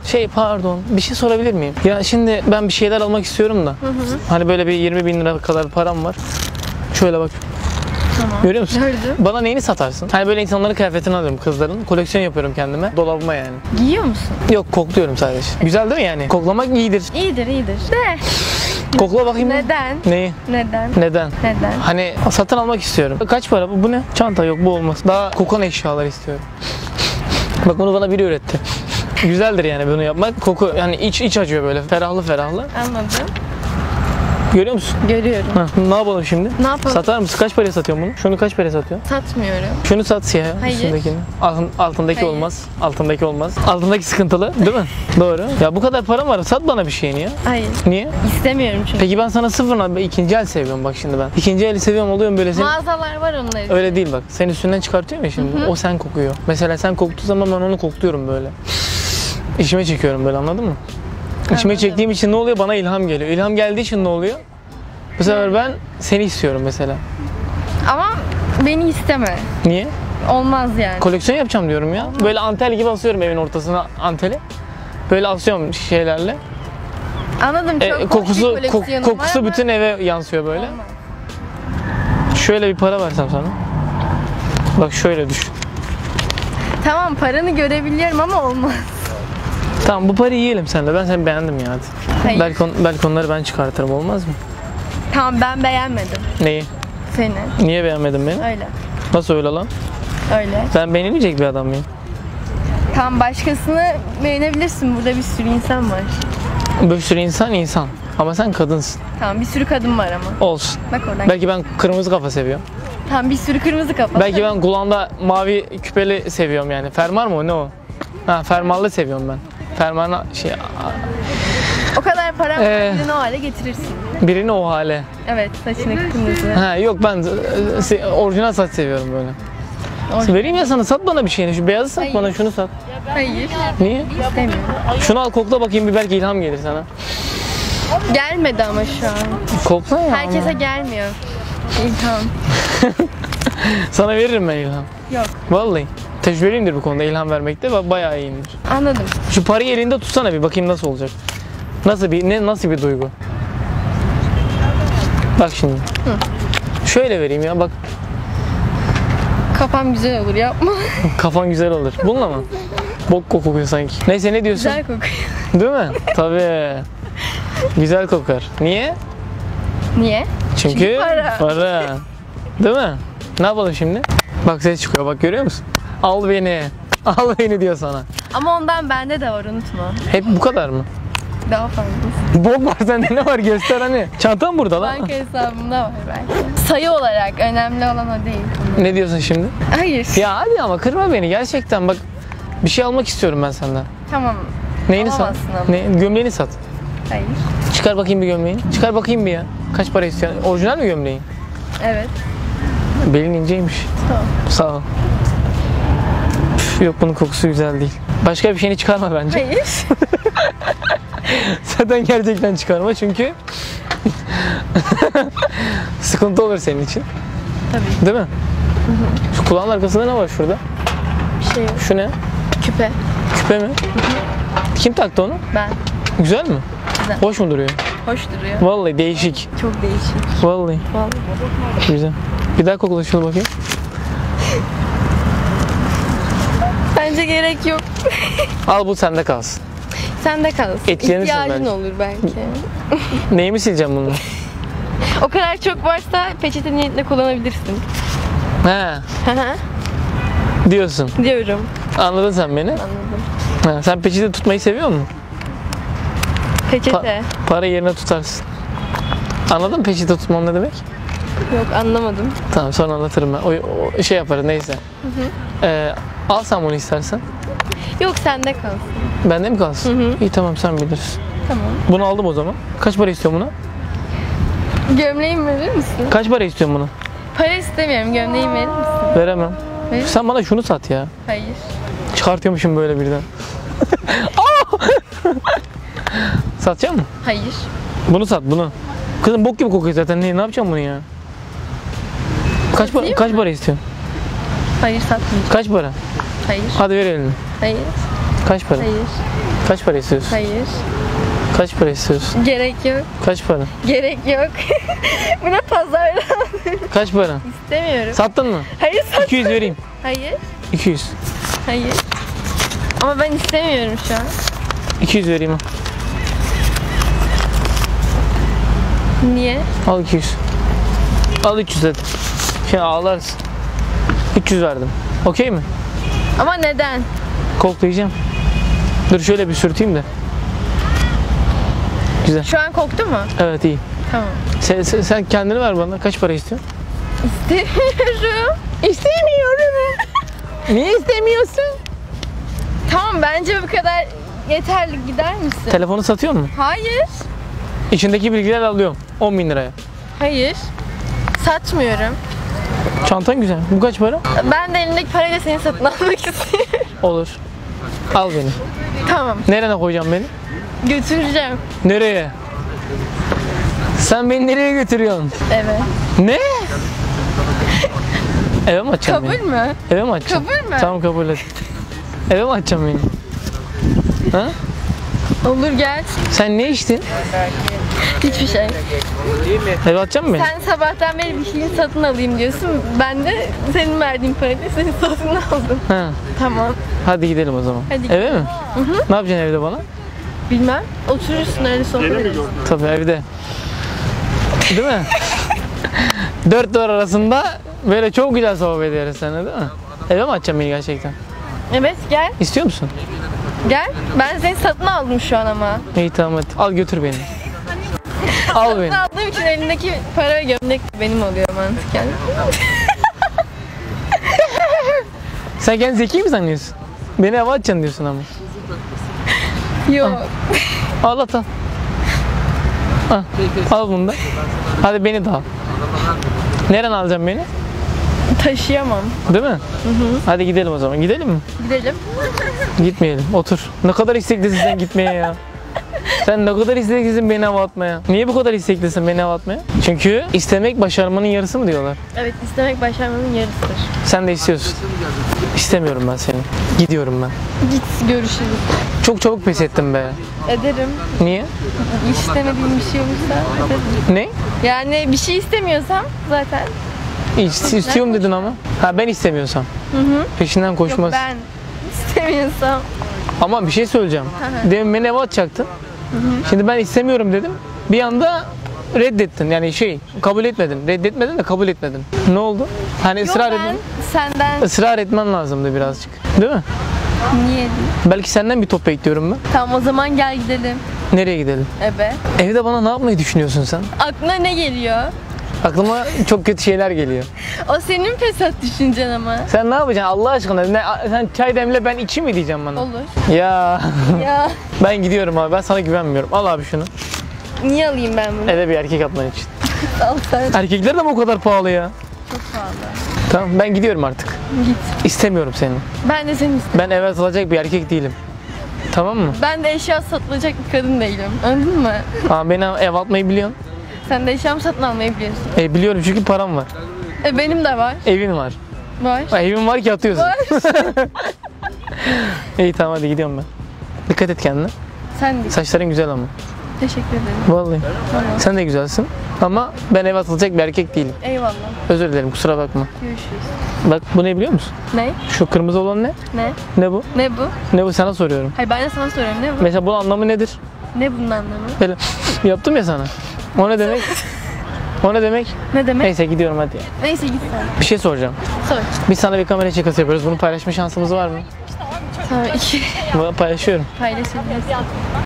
Pardon, bir şey sorabilir miyim? Ya şimdi ben bir şeyler almak istiyorum da. Hani böyle bir 20.000 lira kadar param var. Şöyle bak. Tamam. Görüyor musun? Gördüm. Bana neyini satarsın? Hani böyle insanların kıyafetini alıyorum, kızların. Koleksiyon yapıyorum kendime. Dolabıma yani. Giyiyor musun? Yok, kokluyorum sadece. Güzel değil mi yani? Koklamak iyidir. İyidir. De. Kokla bakayım. Neden? Neyi? Neden? Neden? Neden? Hani satın almak istiyorum. Kaç para bu? Bu ne? Çanta yok, bu olmaz. Daha kokan eşyalar istiyorum. Bak bunu bana biri öğretti. Güzeldir yani bunu yapmak. Koku yani iç acıyor böyle. Ferahlı. Anladım. Görüyor musun? Görüyorum. Ne yapalım şimdi? Ne yapalım? Satar mısın? Kaç paraya satıyorsun bunu? Şunu kaç paraya satıyorsun? Satmıyorum. Şunu sat siyah. Hayır. Üstündekini. Altındaki Hayır. olmaz. Altındaki olmaz. Altındaki sıkıntılı değil mi? Doğru. Ya bu kadar param var. Sat bana bir şeyini ya. Hayır. Niye? İstemiyorum çünkü. Peki ben sana sıfırla ikinci el seviyorum bak şimdi ben. İkinci eli seviyorum oluyorum böyle senin. Mağazalar var onların. Öyle değil bak. Sen üstünden çıkartıyorum ya şimdi. O sen kokuyor. Mesela sen koktuğu zaman ben onu kokluyorum böyle. İçime çekiyorum böyle, anladın mı? İçime Anladım. çektiğim için ne oluyor? Bana ilham geliyor. İlham geldiği için ne oluyor? Bu sefer ben seni istiyorum mesela. Ama beni isteme. Niye? Olmaz yani. Koleksiyon yapacağım diyorum ya. Böyle antel gibi asıyorum evin ortasına anteli. Böyle asıyorum şeylerle. Anladım, çok hoş bir Kokusu koleksiyonum var kokusu ama bütün eve yansıyor böyle. olmaz. Şöyle bir para versem sana. Bak şöyle düşün. Tamam, paranı görebiliyorum ama olmaz. Tamam, bu parayı yiyelim seninle. Ben seni beğendim ya hadi. Hayır. Belki onları ben çıkartırım, olmaz mı? Tamam, ben beğenmedim Neyi? seni. Niye beğenmedin beni? Öyle. Nasıl öyle lan? Öyle. Ben beğenilmeyecek bir adam mıyım? Tamam, başkasını beğenebilirsin. Burada bir sürü insan var. Bir sürü insan. Ama sen kadınsın. Tamam, bir sürü kadın var ama. Olsun. Bak oradan. Belki ben kırmızı kafa seviyorum. Tamam, bir sürü kırmızı kafa. Belki ben kulağımda mavi küpeli seviyorum yani. Fermuar mı o, ne o? Ha, fermuarlı seviyorum ben. Fermuarına O kadar param var, birini o hale getirirsin. birini o hale. Evet, saçını kırmızı. Ha yok, ben orijinal saç seviyorum böyle. Vereyim ya sana, sat bana bir şeyini. Şu beyazı sat Hayır. bana, şunu sat. Hayır, Niye? istemiyorum. Şunu al, kokla bakayım, bir belki ilham gelir sana. Gelmedi ama şu an. Kokla ya. Herkese gelmiyor. İlham. Sana veririm ben ilham. Yok. Vallahi. Tecrübeliyimdir bu konuda, ilham vermekte bayağı iyiyimdir. Anladım. Şu parayı elinde tutsana bir bakayım nasıl olacak. Nasıl bir duygu? Bak şimdi. Şöyle vereyim ya bak. Kafam güzel olur, yapma. Kafan güzel olur. Bununla mı? Bok kokuyor sanki. Neyse, ne diyorsun? Güzel kokuyor. Değil mi? Tabii. Güzel kokar. Niye? Niye? Çünkü para. Değil mi? Ne yapalım şimdi? Bak ses çıkıyor, bak görüyor musun? Al beni. Al beni diyor sana. Ama ondan bende de var, unutma. Hep bu kadar mı? Daha fazla. Bok var sende, ne var göster hani. Çantam burada lan. Banka hesabımda var belki. Sayı olarak önemli olan o değil. Ne diyorsun şimdi? Hayır. Ya hadi ama kırma beni gerçekten, bak. Bir şey almak istiyorum ben senden. Tamam. Neyini sat? Alamazsın ama. Gömleğini sat. Hayır. Çıkar bakayım bir gömleğini. Çıkar bakayım bir ya. Kaç para istiyorsun? Orijinal mi gömleğin? Evet. Belin inceymiş. Tamam. Sağ ol. Üf, yok, bunun kokusu güzel değil. Başka bir şeyini çıkarma bence. Hayır. Zaten gerçekten çıkarma çünkü sıkıntı olur senin için. Tabii. Değil mi? Şu kulağın arkasında ne var şurada? Bir şey yok. Şu ne? Küpe. Küpe mi? Kim taktı onu? Ben. Güzel mi? Güzel. Hoş mu duruyor? Hoş duruyor. Vallahi değişik. Çok değişik. Vallahi. Vallahi. Güzel. Bir daha kokla şunu bakayım. Bence gerek yok. Al, bu sende kalsın. Sende kalsın. Etkilenirsin İhtiyacın belki. olur belki. Neyimi sileceğim bunu? O kadar çok varsa peçete niyetine kullanabilirsin. He, diyorsun. Diyorum. Anladın sen beni. Anladım. Ha, sen peçete tutmayı seviyor musun? Peçete. Para yerine tutarsın. Anladın mı peçete tutmam ne demek? Yok, anlamadım. Tamam, sonra anlatırım ben. O şey yaparız neyse. Al sen bunu istersen. Yok, sende kalsın. Bende mi kalsın? İyi, tamam, sen bilirsin. Tamam. Bunu aldım o zaman. Kaç para istiyorsun buna? Gömleğimi verir misin? Kaç para istiyorsun bunu? Para istemiyorum. Gömleğimi verir misin? Veremem. Hayır. Sen bana şunu sat ya. Hayır. Çıkartıyormuşum böyle birden. Satacak mısın? Hayır. Bunu sat, bunu. Kızım bok gibi kokuyor zaten. Ne yapacağım bunu ya? Kaç para istiyorsun? Hayır, satmayacağım. Kaç para? Hayır. Hadi ver elini. Hayır. Kaç para? Hayır. Kaç para istiyorsun? Hayır. Kaç para istiyorsun? Gerek yok. Kaç para? Gerek yok. Bu ne pazar? Kaç para? İstemiyorum. Sattın mı? Hayır 200 vereyim. Hayır. 200. Hayır. Ama ben istemiyorum şu an. 200 vereyim ha. Niye? Al 200. Al 300 hadi. Şimdi ağlarsın. 300 verdim. Okey mi? Ama neden? Koklayacağım. Dur şöyle bir sürteyim de. Güzel. Şu an koktu mu? Evet iyi. Tamam. Sen kendini ver bana. Kaç para istiyorsun? İstemiyorum. İstemiyorum. Niye istemiyorsun? Tamam bence bu kadar yeterli, gider misin? Telefonu satıyor mu? Hayır. İçindeki bilgiler alıyorum. 10.000 liraya. Hayır. Satmıyorum. Çantan güzel. Bu kaç para? Ben de elimdeki parayla seni satın almak istiyorum. Olur. Al beni. Tamam. Nereye koyacağım beni? Götüreceğim. Nereye? Sen beni nereye götürüyorsun? Evet. Ne? Eve mi açacaksın Kabul beni? mü? Eve mi açacaksın? Kabul mü? Tamam kabul et. Eve mi açacaksın beni? Ha? Olur gel. Sen ne içtin? Hiçbir şey. Eve açacaksın beni? Sen sabahtan beri bir şeyi satın alayım diyorsun. Ben de senin verdiğin parayla seni satın aldım. Ha. Tamam. Hadi gidelim o zaman. Hadi Eve mi? Ne yapacaksın evde bana? Bilmem. Oturursun öyle sohbet ederiz. Tabii evde. Değil mi? Dört duvar arasında böyle çok güzel sohbet ederiz seninle değil mi? Eve mi açacaksın beni gerçekten? Evet gel. İstiyor musun? Gel. Ben seni satın aldım şu an ama. İyi tamam hadi. Al götür beni. Al beni. Satın aldığım için elindeki para ve gömlek de benim oluyor mantıken. Sen kendini zeki mi sanıyorsun? Beni eve açacaksın diyorsun ama. Yok. Al at al. Al, al bunu da. Hadi beni de al. Nereden alacaksın beni? Taşıyamam. Değil mi? Hadi gidelim o zaman. Gidelim mi? Gidelim. Gitmeyelim. Otur. Ne kadar isteklisin sen gitmeye ya. Sen ne kadar isteklisin beni hava atmaya. Niye bu kadar isteklisin beni hava atmaya? Çünkü istemek başarmanın yarısı mı diyorlar. Evet istemek başarmanın yarısıdır. Sen de istiyorsun. İstemiyorum ben seni. Gidiyorum ben. Git görüşürüz. Çok çabuk pes ettim be. Ederim. Niye? İstemediğim bir şey olursa ederim. Ne? Yani bir şey istemiyorsam zaten. İstiyorum dedin ama. Ha ben istemiyorsam. Peşinden Yok koşmaz. ben istemiyorsam. Ama bir şey söyleyeceğim. Demin beni eve atacaktın. Şimdi ben istemiyorum dedim. Bir anda reddettin. Yani kabul etmedin. Reddetmedin de kabul etmedin. Ne oldu? Hani Yok ısrar ben etmen. senden Israr etmen lazımdı birazcık. Değil mi? niye değil? Belki senden bir top bekliyorum ben. Tamam o zaman gel gidelim. Nereye gidelim? Ebe. Evde bana ne yapmayı düşünüyorsun sen? Aklına ne geliyor? Aklıma çok kötü şeyler geliyor. O senin fesat düşüncen ama. Sen ne yapacaksın Allah aşkına? Sen çay demle ben içeyim mi diyeceğim bana? Olur. Ya Ya ben gidiyorum abi. Ben sana güvenmiyorum. Al abi şunu. niye alayım ben bunu? Eve bir erkek atman için. Al sen. Erkekler de mi o kadar pahalı ya? Çok pahalı. Tamam ben gidiyorum artık. Git. İstemiyorum seni. Ben de seni istiyorum. Ben eve atılacak bir erkek değilim. Tamam mı? Ben de eşya satılacak bir kadın değilim. Anladın mı? Aa, beni ev atmayı biliyorsun. Sen de eşyamı satın almayı biliyorsun. Biliyorum çünkü param var. Benim de var. Evin var. Var. Evin var ki atıyorsun. Var. İyi tamam hadi gidiyorum ben. Dikkat et kendine. Sen de. Saçların güzel ama. Teşekkür ederim. Vallahi. Tamam. Sen de güzelsin. Ama ben eve atılacak bir erkek değilim. Eyvallah. Özür dilerim kusura bakma. Görüşürüz. Bak bu ne biliyor musun? Ne? Şu kırmızı olan ne? Ne? Ne bu? Ne bu? Ne bu sana soruyorum. Hayır ben de sana soruyorum. Ne bu? Mesela bunun anlamı nedir? Ne bunun anlamı? Böyle yaptım ya sana. O ne demek? O ne demek? Ne demek? Neyse gidiyorum hadi. Neyse git sen. Bir şey soracağım. Sor. Biz sana bir kamera şakası yapıyoruz. Bunu paylaşma şansımız var mı? Tamam iki Paylaşıyorum. paylaşabiliriz.